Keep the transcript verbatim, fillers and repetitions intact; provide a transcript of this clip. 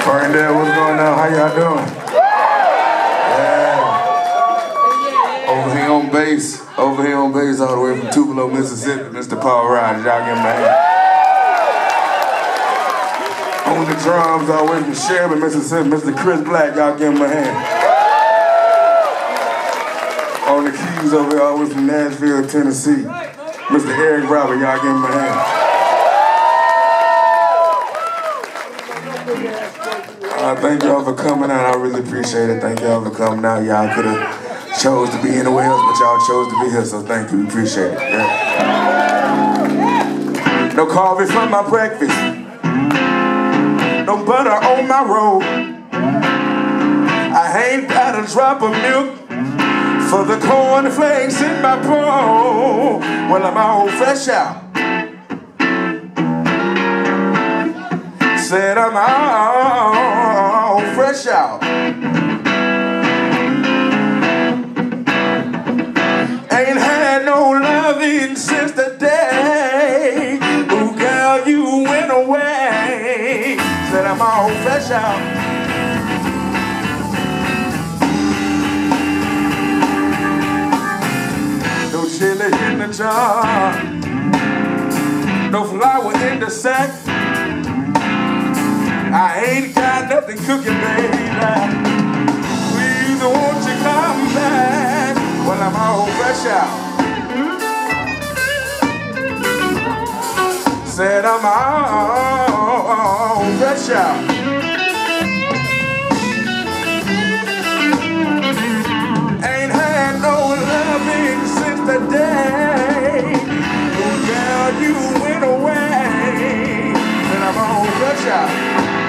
Ferndale, what's going on? How y'all doing? Yeah. Over here on bass, over here on bass, all the way from Tupelo, Mississippi, Mister Paul Rogers. Y'all give him a hand. On the drums, all the way from Sherman, Mississippi, Mister Chris Black. Y'all give him a hand. On the keys over here, all the way from Nashville, Tennessee, Mister Eric Robert. Y'all give him a hand. Uh, thank y'all for coming out. I really appreciate it. Thank y'all for coming out. Y'all could have chose to be anywhere else, but y'all chose to be here, so thank you. We appreciate it. Yeah. No coffee for my breakfast. No butter on my roll. I ain't got a drop of milk for the cornflakes in my bowl. Well, I'm all fresh out. Said I'm all fresh out. Ain't had no loving since the day, ooh girl, you went away. Said I'm all fresh out. No chili in the jar, no flour in the sack. I ain't got nothing cooking, baby. Please won't you come back? Well, I'm all fresh out. Said I'm all fresh out. Ain't had no loving since the day, oh girl, you went away. Said I'm all fresh out.